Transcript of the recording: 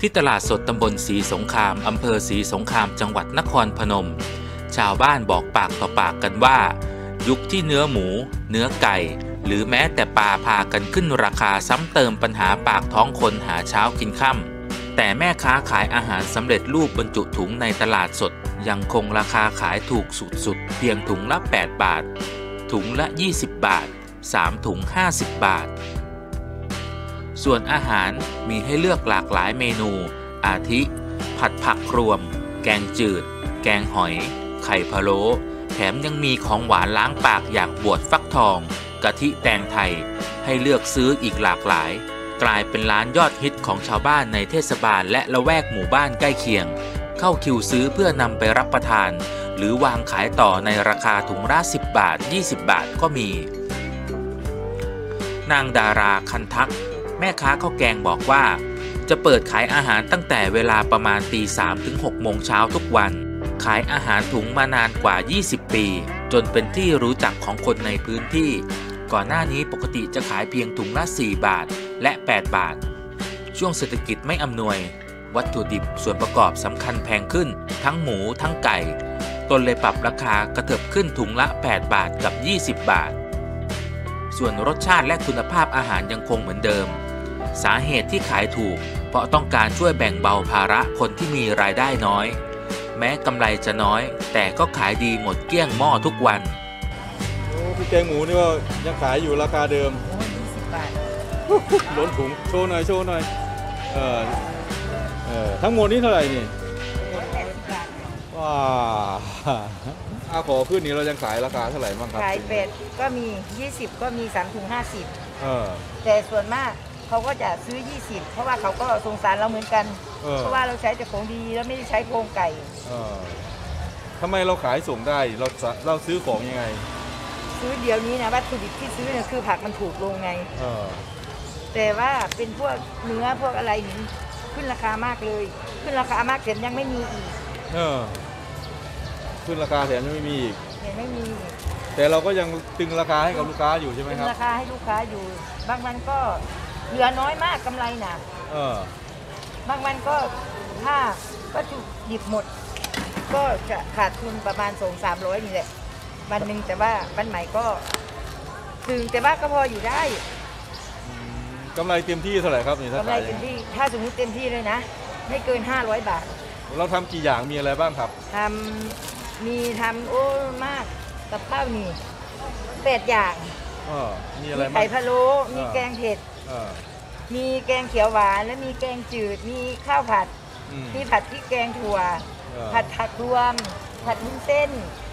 ที่ตลาดสดตำบลศรีสงครามอำเภอศรีสงครามจังหวัดนครพนมชาวบ้านบอกปากต่อปากกันว่ายุคที่เนื้อหมูเนื้อไก่หรือแม้แต่ปลาพากันขึ้นราคาซ้ำเติมปัญหาปากท้องคนหาเช้ากินค่ำแต่แม่ค้าขายอาหารสำเร็จรูปบรรจุถุงในตลาดสดยังคงราคาขายถูกสุดๆเพียงถุงละ8 บาทถุงละ20 บาท3 ถุง50 บาทส่วนอาหารมีให้เลือกหลากหลายเมนูอาทิผัดผักรวมแกงจืดแกงหอยไข่พะโล้แถมยังมีของหวานล้างปากอย่างบวชฟักทองกะทิแตงไทยให้เลือกซื้ออีกหลากหลายกลายเป็นร้านยอดฮิตของชาวบ้านในเทศบาลและละแวกหมู่บ้านใกล้เคียงเข้าคิวซื้อเพื่อนำไปรับประทานหรือวางขายต่อในราคาถุงละ10 บาท20 บาทก็มีนางดาราคันทักแม่ค้าข้าวแกงบอกว่าจะเปิดขายอาหารตั้งแต่เวลาประมาณตี 3 ถึง 6 โมงเช้าทุกวันขายอาหารถุงมานานกว่า20 ปีจนเป็นที่รู้จักของคนในพื้นที่ก่อนหน้านี้ปกติจะขายเพียงถุงละ4 บาทและ8 บาทช่วงเศรษฐกิจไม่อำนวยวัตถุดิบส่วนประกอบสำคัญแพงขึ้นทั้งหมูทั้งไก่ตนเลยปรับราคากระเถิบขึ้นถุงละ8 บาทกับ20 บาทส่วนรสชาติและคุณภาพอาหารยังคงเหมือนเดิมสาเหตุที่ขายถูกเพราะต้องการช่วยแบ่งเบาภาระคนที่มีรายได้น้อยแม้กำไรจะน้อยแต่ก็ขายดีหมดเกลี้ยงหม้อทุกวันพี่แกงหมูนี่ก็ยังขายอยู่ราคาเดิม 20 บาทล้นถุงโชว์หน่อยทั้งหมดนี้เท่าไหร่นี่ว้าขอขึ้นนี้เรายังขายราคาเท่าไหร่บ้างครับขายเป็ดก็มี20ก็มี3 ถุง 50แต่ส่วนมากเขาก็จะซื้อ20เพราะว่าเขาก็สงสารเราเหมือนกันเพราะว่าเราใช้แต่ของดีแล้วไม่ได้ใช้โครงไก่ทำไมเราขายส่งได้เราซื้อของยังไงซื้อเดี๋ยวนี้นะวัตถุดิบที่ซื้อเนี่ยคือผักมันถูกลงไงแต่ว่าเป็นพวกเนื้อพวกอะไรนี่ขึ้นราคามากเลยขึ้นราคามากแถมยังไม่มีอีกขึ้นราคาแถมยังไม่มีอีกยังไม่มีแต่เราก็ยังตึงราคาให้กับลูกค้าอยู่ใช่ไหมครับตึงราคาให้ลูกค้าอยู่บางวันก็เหลือน้อยมากกำไรนะบางวันก็ถ้าวัตถุดิบหมดก็จะขาดทุนประมาณ200-300นี่แหละวันหนึ่งแต่ว่าวันใหม่ก็ถึงแต่ว่าก็พออยู่ได้กำไรเต็มที่เท่าไหร่ครับนี่กำไรเต็มที่ถ้าสมมติเต็มที่เลยนะไม่เกิน500 บาทเราทำกี่อย่างมีอะไรบ้างครับทำโอ้มากกับข้าวนี่8 อย่างมีอะไรบ้างไข่พะโล้มีแกงเผ็ดมีแกงเขียวหวานและมีแกงจืดมีข้าวผัดมีผัดพริกแกงถั่วผัดผักรวมผัดวุ้นเส้น